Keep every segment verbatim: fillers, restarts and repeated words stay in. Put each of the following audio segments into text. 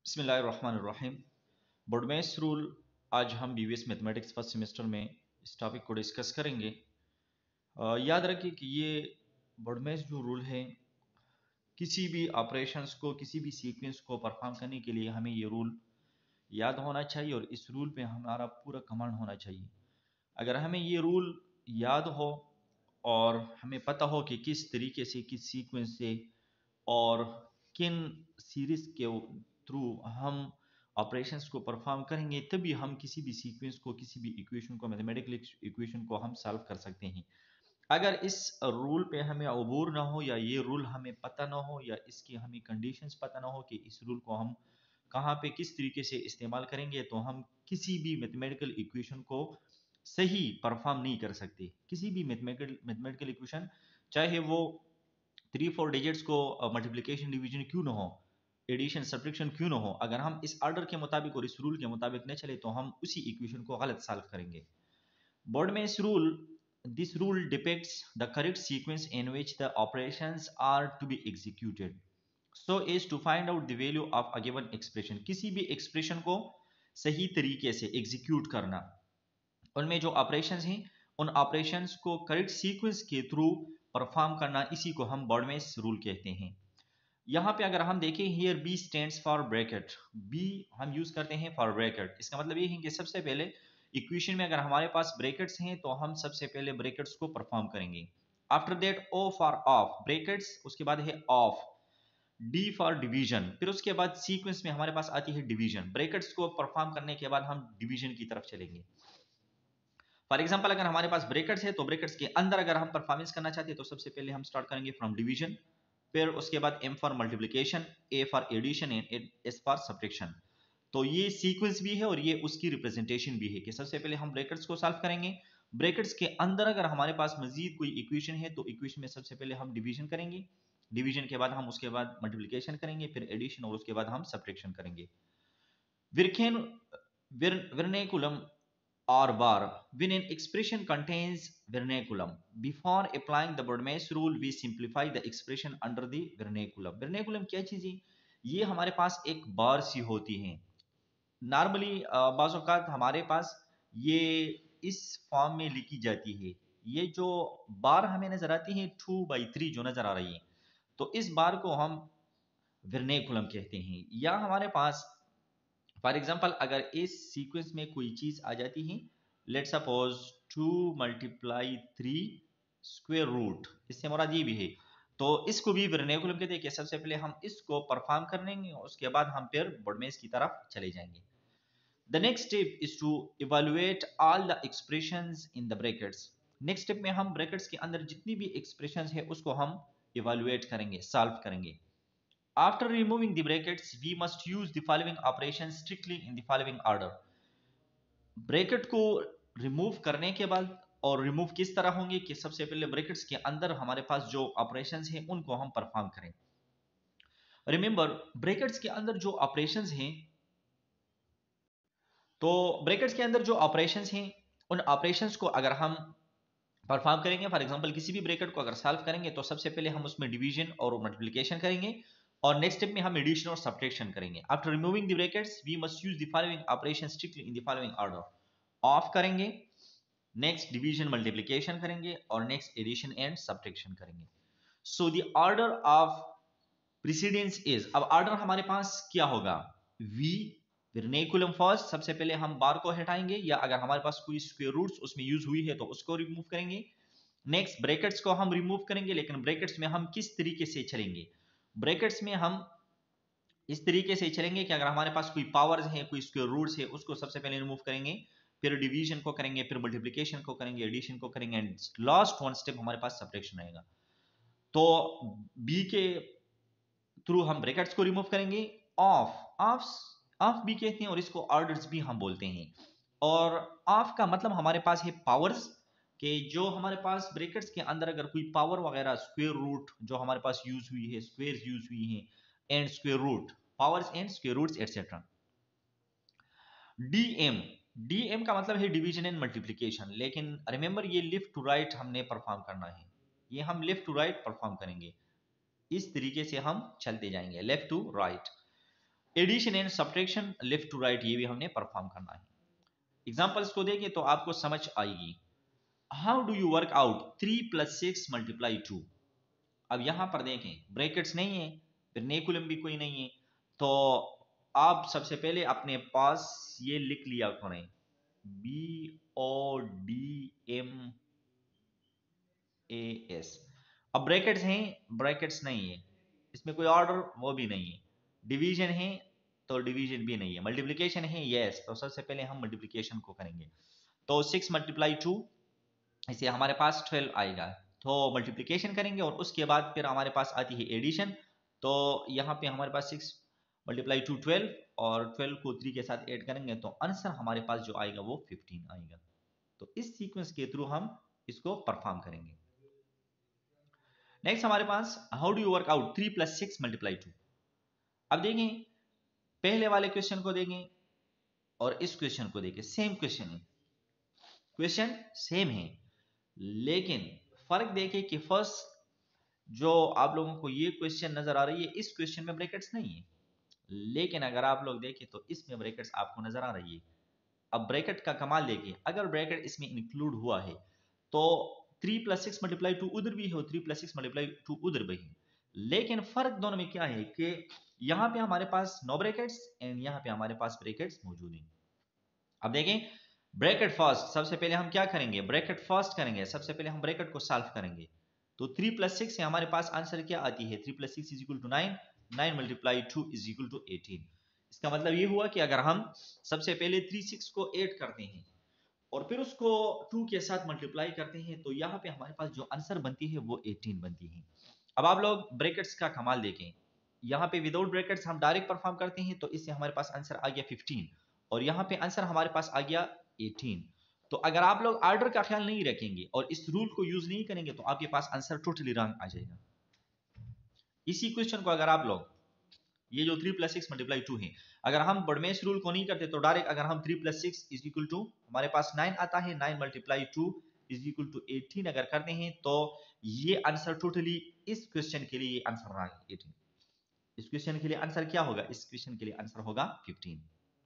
बिस्मिल्लाहिर्रहमानिर्रहीम। बोर्डमेस रूल आज हम बीवीएस मैथमेटिक्स फर्स्ट सेमेस्टर में इस टॉपिक को डिस्कस करेंगे। अ, याद रखिए कि ये बोर्डमेस जो रूल है, किसी भी ऑपरेशंस को, किसी भी सीक्वेंस को परफॉर्म करने के लिए हमें ये रूल याद होना चाहिए और इस रूल पे हमारा पूरा कमांड होना चाहिए। अगर हमें ये रूल याद हो और हमें पता हो कि किस तरीके से, किस सीक्वेंस से और किन सीरीज के थ्रू हम ऑपरेशंस को परफॉर्म करेंगे, तभी हम किसी भी सीक्वेंस को, किसी भी इक्वेशन को, मैथमेटिकल इक्वेशन को हम सॉल्व कर सकते हैं। अगर इस रूल पे हमें अबूर ना हो, या ये रूल हमें पता ना हो, या इसकी हमें कंडीशंस पता ना हो कि इस रूल को हम कहाँ पे किस तरीके से इस्तेमाल करेंगे, तो हम किसी भी मैथमेटिकल इक्वेशन को सही परफॉर्म नहीं कर सकते। किसी भी मैथमेटिकल मैथमेटिकल इक्वेशन, चाहे वो थ्री फोर डिजिट्स को मल्टीप्लिकेशन डिवीजन क्यों ना हो, एडिशन सब्ट्रैक्शन क्यों ना हो, अगर हम इस ऑर्डर के मुताबिक और इस रूल के मुताबिक न चले तो हम उसी इक्वेशन को गलत सॉल्व करेंगे। बोर्ड में इस rule this rule depicts the correct sequence in which the operations are to be executed so is to find out the value of a given expression. किसी भी एक्सप्रेशन को सही तरीके से एग्जीक्यूट करना, उनमें जो ऑपरेशंस हैं उन ऑपरेशंस को करेक्ट सीक्वेंस के थ्रू परफॉर्म करना, इसी को हम बॉर्डमेस रूल कहते हैं। यहाँ पे अगर हम देखें, here B stands for bracket, B हम यूज करते हैं फॉर ब्रैकेट। इसका मतलब ये है कि सबसे पहले इक्वेशन में अगर हमारे पास ब्रैकेट्स हैं तो हम सबसे पहले ब्रैकेट्स को परफॉर्म करेंगे। After that O for of brackets, उसके बाद है ऑफ, डी फॉर डिवीजन, फिर उसके बाद सीक्वेंस में हमारे पास आती है डिवीजन। ब्रैकेट्स को परफॉर्म करने के बाद हम डिवीजन की तरफ चलेंगे। फॉर एग्जाम्पल, अगर हमारे पास ब्रैकेट्स है तो ब्रैकेट्स के अंदर अगर हम परफॉर्मेंस करना चाहते हैं तो सबसे पहले हम स्टार्ट करेंगे फ्रॉम डिवीजन, फिर उसके बाद m for multiplication, a for addition and s for subtraction. तो ये सीक्वेंस भी है और ये उसकी रिप्रेजेंटेशन भी है कि सबसे पहले हम ब्रैकेट्स को सॉल्व करेंगे। ब्रैकेट्स के अंदर अगर हमारे पास मजीद कोई इक्वेशन है तो इक्वेशन में सबसे पहले हम डिवीजन करेंगे, डिवीजन के बाद हम उसके बाद मल्टीप्लिकेशन करेंगे, फिर एडिशन और उसके बाद हम सब्ट्रैक्शन करेंगे। विरखेन vernaculum or bar, when an expression contains vernaculum, before applying the Bodmer's rule we simplify the expression under the vernaculum। vernaculum क्या चीज़ है? ये हमारे पास एक बार सी होती है। नॉर्मली बाज़ औक़ात हमारे पास ये इस फॉर्म में लिखी जाती है। ये जो बार हमें नजर आती है टू बाई थ्री जो नजर आ रही है, तो इस बार को हम वर्नेकुलम कहते हैं। या हमारे पास फॉर एग्जाम्पल अगर इस सीक्वेंस में कोई चीज आ जाती है, let suppose to multiply three square root, इससे मुराद ये भी है, तो इसको भी वर्नेकुलम कहते हैं कि सबसे पहले हम इसको परफॉर्म कर लेंगे, उसके बाद हम फिर बोर्डमेस की तरफ चले जाएंगे। The next step is to evaluate all the expressions in the brackets. Next step में हम ब्रैकेट्स के अंदर जितनी भी एक्सप्रेशंस है उसको हम इवेलुएट करेंगे, सॉल्व करेंगे। After removing the brackets, we must use the following operations strictly in the following order। Bracket को रिमूव करने के बाद, और रिमूव किस तरह होंगे कि सबसे पहले ब्रैकेट्स के अंदर हमारे पास जो ऑपरेशंस हैं उनको हम परफॉर्म करें। रिमेंबर, ब्रैकेट्स के अंदर जो ऑपरेशंस हैं, तो ब्रैकेट्स के अंदर जो ऑपरेशंस हैं उन ऑपरेशंस को अगर हम परफॉर्म करेंगे, फॉर एग्जांपल किसी भी ब्रैकेट को अगर सॉल्व करेंगे तो सबसे पहले हम उसमें डिवीजन और मल्टीप्लिकेशन करेंगे, और नेक्स्ट स्टेप में हम एडिशन और सब्ट्रैक्शन करेंगे। After removing the brackets we must use the following operation strictly in the following order. Of करेंगे, नेक्स्ट डिवीजन मल्टीप्लिकेशन करेंगे, और नेक्स्ट एडिशन एंड सब्ट्रैक्शन करेंगे। So the order of precedence is, अब order हमारे पास क्या होगा? वी वर्नेकुलम फर्स्ट, सबसे पहले हम बार को हटाएंगे, या अगर हमारे पास कोई स्क्वायर रूट्स उसमें यूज हुई है तो उसको रिमूव करेंगे। नेक्स्ट ब्रैकेट्स को हम रिमूव करेंगे, लेकिन ब्रैकेट्स में हम किस तरीके से चलेंगे? ब्रैकेट्स में हम इस तरीके से चलेंगे कि अगर हमारे पास कोई पावर्स है, कोई स्क्वायर रूट्स है, उसको सबसे पहले रिमूव करेंगे, फिर डिवीजन को करेंगे, फिर मल्टीप्लिकेशन को करेंगे, एडिशन को करेंगे, एंड लास्ट वन स्टेप हमारे पास सब्ट्रैक्शन आएगा। तो बी के थ्रू हम ब्रैकेट्स को रिमूव करेंगे। ऑफ ऑफ ऑफ भी कहते हैं और इसको ऑर्डर्स भी हम बोलते हैं। और ऑफ का मतलब हमारे पास है पावर्स, कि जो हमारे पास ब्रैकेट्स के अंदर अगर कोई पावर वगैरह, स्क्वायर रूट जो हमारे पास यूज हुई है, स्क्वायर्स यूज हुई हैं, and square root, powers and square roots etcetera. DM, DM का मतलब है डिवीजन एंड मल्टीप्लिकेशन, लेकिन रिमेंबर ये लेफ्ट टू राइट हमने परफॉर्म करना है। ये हम लेफ्ट टू राइट परफॉर्म करेंगे, इस तरीके से हम चलते जाएंगे left to right. Addition and subtraction left to right ये भी हमने परफॉर्म करना है। एग्जांपल्स को देखें तो आपको समझ आएगी। How do you work out three plus six multiply two. अब यहां पर देखें ब्रैकेट्स नहीं है, फिर नेकुलम भी कोई नहीं है, तो आप सबसे पहले अपने पास ये लिख लिया करें B O D M A S. अब ब्रैकेट्स हैं, ब्रैकेट्स नहीं है, इसमें कोई ऑर्डर वो भी नहीं है, डिवीजन है तो डिवीजन भी नहीं है, मल्टीप्लिकेशन है यस, तो सबसे पहले हम मल्टीप्लिकेशन को करेंगे। तो सिक्स मल्टीप्लाई टू, इसे हमारे पास ट्वेल्व आएगा, तो मल्टीप्लिकेशन करेंगे और उसके बाद फिर हमारे पास आती है एडिशन। तो यहाँ पे हमारे पास सिक्स मल्टीप्लाई टू ट्वेल्व और ट्वेल्व को थ्री के साथ ऐड करेंगे तो आंसर हमारे पास जो आएगा वो फिफ्टीन आएगा। तो इस सीक्वेंस के थ्रू हम इसको परफॉर्म करेंगे। नेक्स्ट हमारे पास how do you work out three plus six multiply two. अब देखें पहले वाले क्वेश्चन को देखें और इस क्वेश्चन को देखें, सेम क्वेश्चन है, क्वेश्चन सेम है, लेकिन फर्क देखें कि फर्स्ट जो आप लोगों को ये क्वेश्चन नजर आ रही है, इस क्वेश्चन में ब्रैकेट्स नहीं है, लेकिन अगर आप लोग देखें तो इसमें ब्रैकेट्स आपको नजर आ रही है। अब ब्रैकेट का कमाल देखिए, अगर ब्रैकेट इसमें इंक्लूड हुआ है तो three plus six multiply two उधर भी हो, three plus six multiply two उधर भी है, लेकिन फर्क दोनों में क्या है कि यहां पे हमारे पास नो ब्रैकेट्स एंड यहां पे हमारे पास ब्रैकेट्स मौजूद हैं। अब देखें ब्रैकेट फर्स्ट, सबसे पहले हम क्या करेंगे, ब्रैकेट फर्स्ट करेंगे, सबसे पहले हम ब्रैकेट को सॉल्व करेंगे। तो थ्री प्लस सिक्स से हमारे पास आंसर क्या आती है, three plus six is equal to nine, nine multiply two is equal to eighteen. इसका मतलब ये हुआ कि अगर हम सबसे पहले थ्री सिक्स को ऐड करते हैं और फिर उसको टू के साथ मल्टीप्लाई करते हैं तो यहाँ पे हमारे पास जो आंसर बनती है वो एटीन बनती है। अब आप लोग ब्रैकेट्स का कमाल देखें, यहाँ पे विदाउट ब्रैकेट्स हम डायरेक्ट परफॉर्म करते हैं तो इससे हमारे पास आंसर आ गया फिफ्टीन और यहाँ पे आंसर हमारे पास आ गया एटीन। तो अगर आप लोग ऑर्डर का ख्याल नहीं रखेंगे और इस रूल को यूज नहीं करेंगे तो आपके पास आंसर टोटली रॉन्ग आ जाएगा। इसी क्वेश्चन को अगर आप लोग ये जो three plus six multiply two है, अगर हम बड़मेश रूल को नहीं करते तो डायरेक्ट अगर हम three plus six is equal to हमारे पास नाइन आता है, nine multiply two is equal to eighteen अगर करते हैं तो ये आंसर टोटली इस क्वेश्चन के लिए ये आंसर रहा है एटीन। इस क्वेश्चन के लिए आंसर क्या होगा, इस क्वेश्चन के लिए आंसर होगा फिफ्टीन।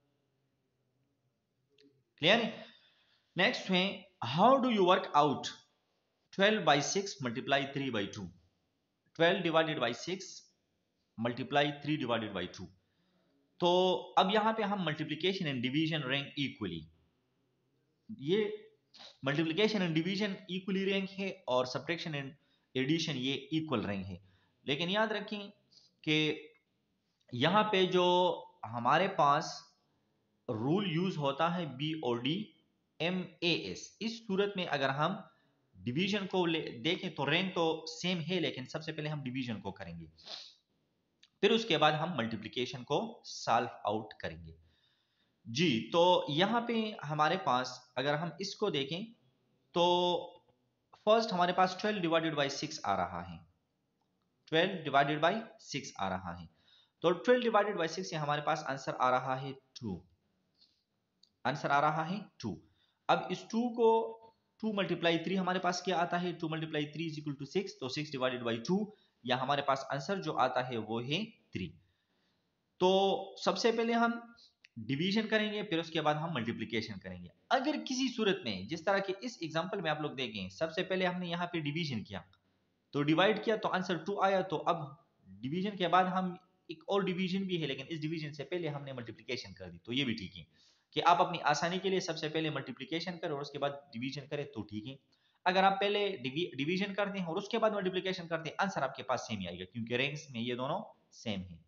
क्लियर है? नेक्स्ट है how do you work out twelve by six multiply three by two. Twelve divided by six multiply three divided by two. तो अब यहां पे हम multiplication and division rank equally, ये multiplication and division equally rank है और subtraction and addition ये equal rank है। लेकिन याद रखें कि यहां पे जो हमारे पास रूल यूज होता है B O D M A S, इस सूरत में अगर हम डिवीजन को देखें तो रैंक तो सेम है, लेकिन सबसे पहले हम डिवीजन को करेंगे, फिर उसके बाद हम मल्टीप्लिकेशन को सॉल्व आउट करेंगे जी। तो यहां पे हमारे पास अगर हम इसको देखें तो फर्स्ट हमारे पास ट्वेल्व डिवाइडेड बाई सिक्स आ रहा है, ट्वेल्व डिवाइडेड बाई सिक्स आ रहा है, तो ट्वेल्व डिवाइडेड बाई सिक्स से हमारे पास आंसर आ रहा है टू, आंसर आ रहा है टू। अब इस टू को टू मल्टीप्लाई थ्री हमारे पास क्या आता है, two multiply three is equal to six, तो सिक्स डिवाइडेड बाई टू या हमारे पास आंसर जो आता है वो है थ्री। तो सबसे पहले हम डिवीजन करेंगे, फिर उसके बाद हम मल्टीप्लिकेशन करेंगे। अगर किसी सूरत में जिस तरह के इस एग्जांपल में आप लोग देखें, सबसे पहले हमने यहाँ पे डिवीजन किया तो डिवाइड किया तो आंसर टू आया, तो अब डिवीजन के बाद हम एक और डिवीजन भी है लेकिन इस डिवीजन से पहले हमने मल्टीप्लिकेशन कर दी, तो ये भी ठीक है कि आप अपनी आसानी के लिए सबसे पहले मल्टीप्लिकेशन करें और उसके बाद डिवीजन करें तो ठीक है। अगर आप पहले डिवीजन करते हैं और उसके बाद मल्टीप्लिकेशन करते हैं आंसर आपके पास सेम ही आएगा क्योंकि रैंक्स में ये दोनों सेम है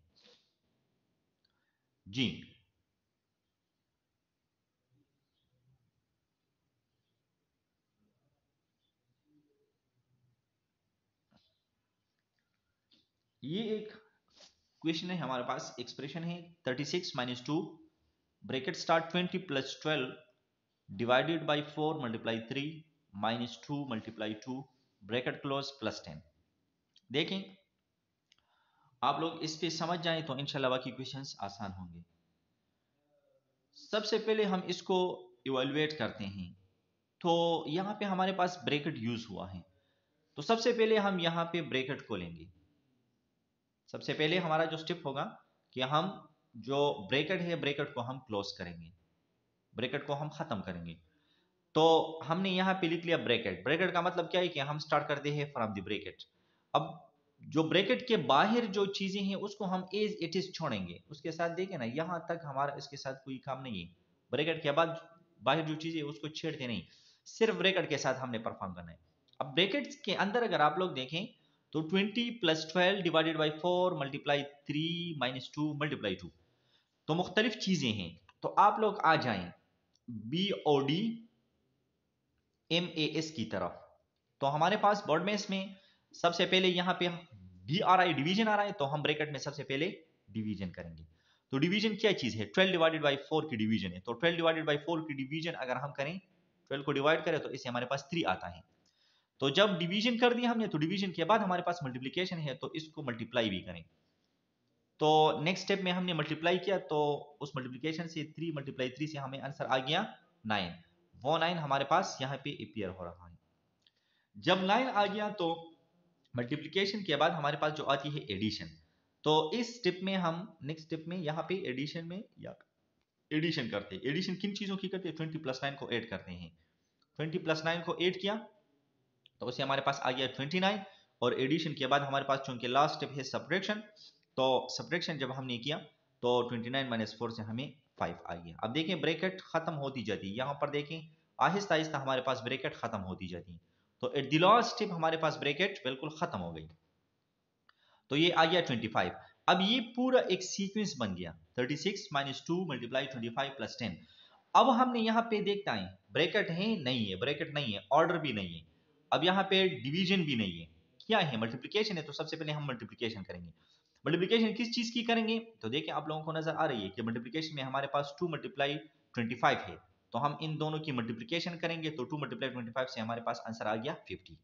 जी। ये एक क्वेश्चन है हमारे पास, एक्सप्रेशन है thirty six minus two bracket start twenty plus twelve divided by four multiply three minus two multiply two bracket close plus ten. देखें आप लोग इस पे समझ जाएं तो इंशाल्लाह बाकी क्वेश्चंस आसान होंगे। सबसे पहले हम इसको इवैल्यूएट करते हैं, तो यहाँ पे हमारे पास ब्रैकेट यूज हुआ है, तो सबसे पहले हम यहाँ पे ब्रैकेट को लेंगे। सबसे पहले हमारा जो स्टेप होगा कि हम जो ब्रैकेट है ब्रैकेट को हम क्लोज करेंगे, ब्रैकेट को हम खत्म करेंगे। तो हमने यहाँ पे लिख लिया ब्रैकेट। ब्रैकेट का मतलब क्या है कि हम स्टार्ट करते हैं फ्रॉम द ब्रैकेट। अब जो ब्रैकेट के बाहर जो चीजें हैं उसको हम एज इट इज छोड़ेंगे, उसके साथ देखें ना यहाँ तक हमारा इसके साथ कोई काम नहीं है। ब्रैकेट के बाद बाहर जो चीजें उसको छेड़ते नहीं, सिर्फ ब्रैकेट के साथ हमने परफॉर्म करना है। अब ब्रैकेट के अंदर अगर आप लोग देखें तो twenty plus twelve divided by four multiply three minus two multiply two, तो मुख्तलिफ चीजें हैं। तो आप लोग आ जाएं B O D M A S की तरफ। तो हमारे पास बोर्ड में इसमें सबसे पहले यहाँ पे बी आ रहा है, डिवीजन आ रहा है, तो हम ब्रैकेट में सबसे पहले डिवीजन करेंगे। तो डिवीजन क्या चीज है, ट्वेल्व डिवाइडेड बाई फोर की डिवीजन है। तो ट्वेल्व डिवाइडेड बाई फोर की डिवीजन अगर हम करें, ट्वेल्व को डिवाइड करें तो इससे हमारे पास थ्री आता है। तो जब डिवीजन कर दिया हमने तो डिवीजन के बाद हमारे पास मल्टीप्लीकेशन है, तो इसको मल्टीप्लाई भी करें। तो नेक्स्ट स्टेप में हमने मल्टीप्लाई किया, तो उस मल्टीप्लीकेशन से थ्री मल्टीप्लाई थ्री से हमें आंसर आ गया नाइन। वो नाइन हमारे पास यहाँ पे अपीयर हो रहा है। जब नाइन आ गया तो मल्टीप्लिकेशन के बाद हमारे पास जो आती है एडिशन। तो इस स्टेप में हम नेक्स्ट स्टेप में यहाँ पे एडिशन में या एडिशन करते हैं। एडिशन किन चीजों की करते हैं, ट्वेंटी प्लस नाइन को ऐड करते हैं। ट्वेंटी प्लस नाइन को ऐड किया तो उससे हमारे पास आ गया ट्वेंटी नाइन। और एडिशन के बाद हमारे पास चूंकि लास्ट स्टेप है सब्ट्रैक्शन, तो सब्ट्रैक्शन जब हमने किया तो ट्वेंटी नाइन माइनस फोर से हमें फाइव आ गया। अब देखें ब्रैकेट खत्म होती जाती है, यहाँ पर देखें आहिस्ता आहिस्ता हमारे पास ब्रैकेट खत्म होती जाती है। तो एट द लास्ट स्टेप हमारे पास ब्रैकेट बिल्कुल खत्म हो गई। तो ये आ गया ट्वेंटी फाइव। अब ये पूरा एक सीक्वेंस बन गया, thirty six minus two multiply twenty five plus ten. अब हमने यहाँ पे देखना है ब्रैकेट है नहीं है, ब्रैकेट नहीं है, ऑर्डर भी नहीं है, अब यहाँ पे डिवीजन भी नहीं है, क्या है मल्टीप्लिकेशन है। तो सबसे पहले हम मल्टीप्लिकेशन करेंगे। मल्टीप्लिकेशन किस चीज की करेंगे, तो देखिए आप लोगों को नजर आ रही है कि मल्टीप्लिकेशन में हमारे पास टू मल्टीप्लाई ट्वेंटी फाइव है, तो हम इन दोनों की मल्टीप्लिकेशन करेंगे। तो टू मल्टीप्लाई ट्वेंटी फाइव से हमारे पास आंसर आ गया फिफ्टी।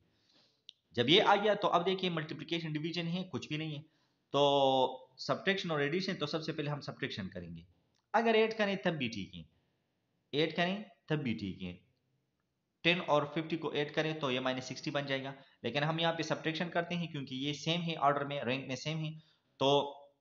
जब ये आ गया तो अब देखिए मल्टीप्लिकेशन डिवीजन है कुछ भी नहीं है, तो सब्ट्रैक्शन और एडिशन, तो सबसे पहले हम सब्ट्रैक्शन करेंगे। अगर ऐड करें तब भी ठीक है, ऐड करें तब भी ठीक है। टेन और फिफ्टी को ऐड करें तो ये माइनस सिक्सटी बन जाएगा, लेकिन हम यहाँ पे सब्ट्रैक्शन करते हैं क्योंकि ये सेम है, ऑर्डर में रैंक में सेम है। तो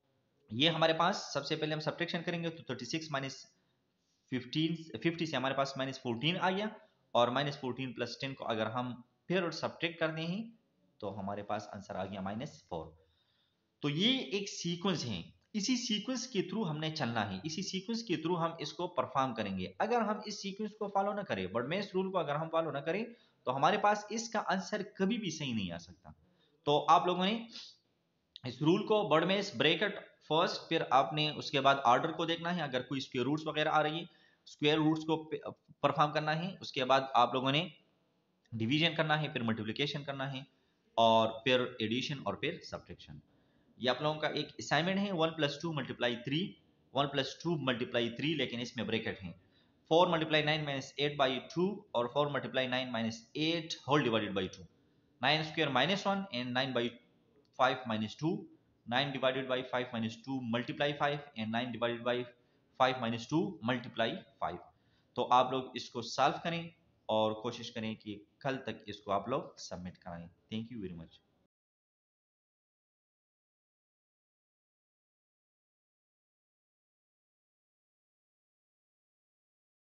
ये हमारे पास सबसे पहले हम सब्ट्रैक्शन करेंगे, तो thirty six minus fifteen fifty से हमारे पास माइनस फोर्टीन आ गया। और माइनस फोर्टीन प्लस टेन को अगर हम फिर सब्ट्रैक्ट करते हैं तो हमारे पास आंसर आ गया माइनस फोर। तो ये एक सीक्वेंस है, इसी सीक्वेंस के थ्रू हमने चलना है, इसी सीक्वेंस के थ्रू हम इसको परफॉर्म करेंगे। अगर हम इस सीक्वेंस को फॉलो ना करें, बर्डमेस रूल को अगर हम फॉलो ना करें, तो हमारे पास इसका आंसर कभी भी सही नहीं आ सकता। तो आप लोगों ने इस रूल को बर्डमेस ब्रैकेट फर्स्ट, फिर आपने उसके बाद ऑर्डर को देखना है, अगर कोई स्क्वायर रूट्स वगैरह आ रही है स्क्वायर रूट्स को परफॉर्म करना है। उसके बाद आप लोगों ने डिवीजन करना है, फिर मल्टीप्लिकेशन करना है, और फिर एडिशन और फिर सब्ट्रैक्शन। ये आप लोगों का एक असाइनमेंट है, one plus two multiply three, one plus two multiply three, लेकिन इसमें ब्रैकेट है। Four multiply nine minus eight by two, और four multiply nine minus eight whole divided by two. Nine square minus one, and nine by five minus two. Nine divided by five minus two multiply five, and nine divided by five minus two multiply five. तो आप लोग इसको solve करें और कोशिश करें कि कल तक इसको आप लोग सबमिट कराएं। Thank you very much.